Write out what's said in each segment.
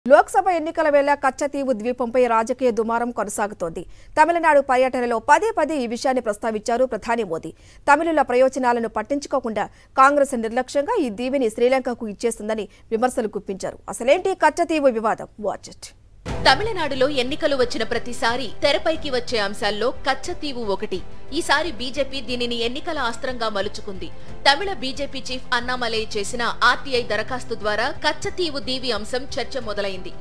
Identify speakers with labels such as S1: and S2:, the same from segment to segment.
S1: లోక్సభ ఎన్నికల వేళ కచ్చతీవు ద్వీపంపై రాజకీయ దుమారం కొనసాగుతోంది. తమిళనాడు పర్యటనలో పదే ఈ విషయాన్ని ప్రస్తావించారు ప్రధాని మోదీ. తమిళుల ప్రయోజనాలను పట్టించుకోకుండా కాంగ్రెస్ నిర్లక్ష్యంగా ఈ దీవిని శ్రీలంకకు ఇచ్చేస్తుందని విమర్శలు గుప్పించారు. అసలేంటి కచ్చతీవు వివాదం? Watch it.
S2: తమిళనాడులో ఎన్నికలు వచ్చిన ప్రతిసారి తెరపైకి వచ్చే అంశాల్లో కచ్చతీవు ఒకటి. ఈసారి బీజేపీ దీనిని ఎన్నికల అస్త్రంగా మలుచుకుంది. తమిళ బీజేపీ చీఫ్ అన్నామలై చేసిన ఆర్టీఐ దరఖాస్తు ద్వారా కచ్చతీవు దీవి అంశం చర్చ మొదలైంది.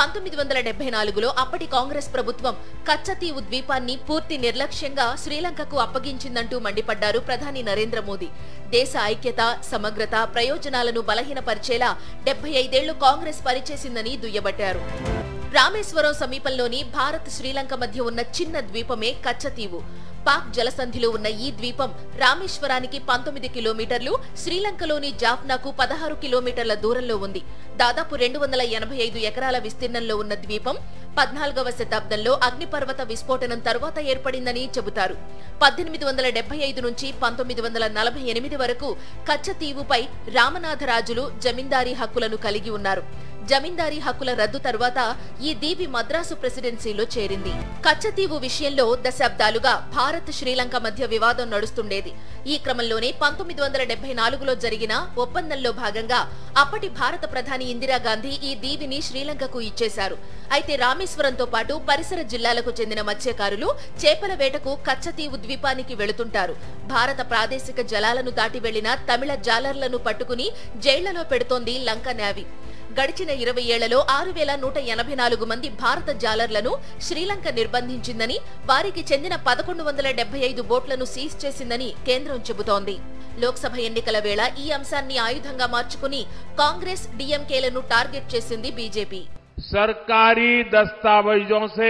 S2: 1974లో అప్పటి కాంగ్రెస్ ప్రభుత్వం కచ్చతీవు ద్వీపాన్ని పూర్తి నిర్లక్ష్యంగా శ్రీలంకకు అప్పగించిందంటూ మండిపడ్డారు ప్రధాని నరేంద్ర మోదీ. దేశ ఐక్యత, సమగ్రత, ప్రయోజనాలను బలహీనపరిచేలా 75 ఏళ్లు కాంగ్రెస్ పనిచేసిందని దుయ్యబట్టారు. రామేశ్వరం సమీపంలోని భారత్ శ్రీలంక మధ్య ఉన్న చిన్న ద్వీపమే కచ్చతీవు. పాక్ జలసంధిలో ఉన్న ఈ ద్వీపం రామేశ్వరానికి 19 కిలోమీటర్లు, శ్రీలంకలోని జాఫ్నాకు 16 కిలోమీటర్ల దూరంలో ఉంది. దాదాపు 285 ఎకరాల విస్తీర్ణంలో ఉన్న ద్వీపం 14వ శతాబ్దంలో అగ్నిపర్వత విస్ఫోటనం తరువాత ఏర్పడిందని చెబుతారు. 1875 నుంచి 1948 వరకు కచ్చతీవుపై రామనాథరాజులు జమీందారీ హక్కులను కలిగి ఉన్నారు. జమీందారీ హక్కుల రద్దు తర్వాత ఈ దీవి మద్రాసు ప్రెసిడెన్సీలో చేరింది. కచ్చతీవు విషయంలో దశాబ్దాలుగా భారత్ శ్రీలంక మధ్య వివాదం నడుస్తుండేది. ఈ క్రమంలోనే 1974లో జరిగిన ఒప్పందంలో భాగంగా అప్పటి భారత ప్రధాని ఇందిరాగాంధీ ఈ దీవిని శ్రీలంకకు ఇచ్చేశారు. అయితే రామేశ్వరంతో పాటు పరిసర జిల్లాలకు చెందిన మత్స్యకారులు చేపల వేటకు కచ్చతీవు ద్వీపానికి వెళుతుంటారు. భారత ప్రాదేశిక జలాలను దాటి వెళ్లిన తమిళ జాలర్లను పట్టుకుని జైళ్లలో పెడుతోంది లంక నేవీ. గడిచిన 20 ఏళ్లలో 6184 మంది భారత జాలర్లను శ్రీలంక నిర్బంధించిందని, వారికి చెందిన 1175 బోట్లను సీజ్ చేసిందని కేంద్రం చెబుతోంది. లోక్సభ ఎన్నికల వేళ ఈ అంశాన్ని ఆయుధంగా మార్చుకుని కాంగ్రెస్, డీఎంకేలను టార్గెట్ చేసింది బీజేపీ.
S3: सरकारी दस्तावेजों से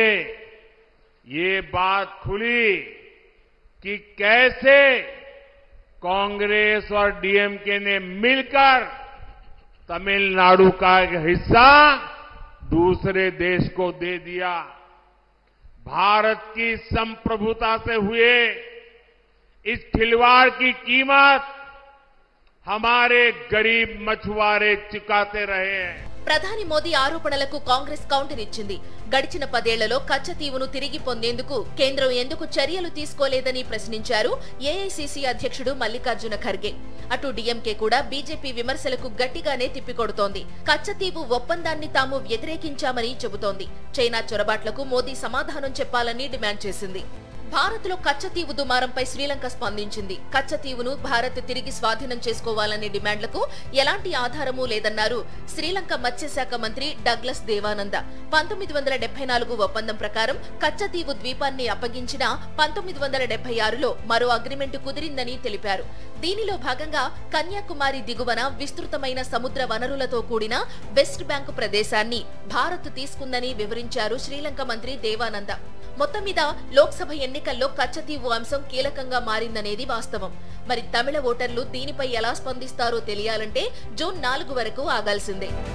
S3: ये बात खुली कि कैसे कांग्रेस और डीएमके ने मिलकर तमिलनाडु का एक हिस्सा दूसरे देश को दे दिया। भारत की संप्रभुता से हुए इस खिलवाड़ की कीमत हमारे गरीब मछुआरे चुकाते रहे हैं।
S2: ప్రధాని మోదీ ఆరోపణలకు కాంగ్రెస్ కౌంటర్ ఇచ్చింది. గడిచిన 10 ఏళ్లలో కచ్చతీవును తిరిగి పొందేందుకు కేంద్రం ఎందుకు చర్యలు తీసుకోలేదని ప్రశ్నించారు ఏఐసీసీ అధ్యక్షుడు మల్లికార్జున ఖర్గే. అటు డీఎంకే కూడా బీజేపీ విమర్శలకు గట్టిగానే తిప్పికొడుతోంది. కచ్చతీవు ఒప్పందాన్ని తాము వ్యతిరేకించామని చెబుతోంది. చైనా చొరబాట్లకు మోదీ సమాధానం చెప్పాలని డిమాండ్ చేసింది. భారత్లో కచ్చతీవు దుమారంపై శ్రీలంక స్పందించింది. కచ్చతీవును భారత్ తిరిగి స్వాధీనం చేసుకోవాలనే డిమాండ్లకు ఎలాంటి ఆధారమూ లేదన్నారు శ్రీలంక మత్స్యశాఖ మంత్రి డగ్లస్ దేవానంద. 1974 ఒప్పందం ప్రకారం కచ్చతీవు ద్వీపాన్ని అప్పగించిన 1976లో మరో అగ్రిమెంటు కుదిరిందని తెలిపారు. దీనిలో భాగంగా కన్యాకుమారి దిగువన విస్తృతమైన సముద్ర వనరులతో కూడిన వెస్ట్ బ్యాంకు ప్రదేశాన్ని భారత్ తీసుకుందని వివరించారు శ్రీలంక మంత్రి దేవానంద. మొత్తం మీద లోక్సభ ఎన్నికల్లో కచ్చతీవు అంశం కీలకంగా మారిందనేది వాస్తవం. మరి తమిళ ఓటర్లు దీనిపై ఎలా స్పందిస్తారో తెలియాలంటే జూన్ 4 వరకు ఆగాల్సిందే.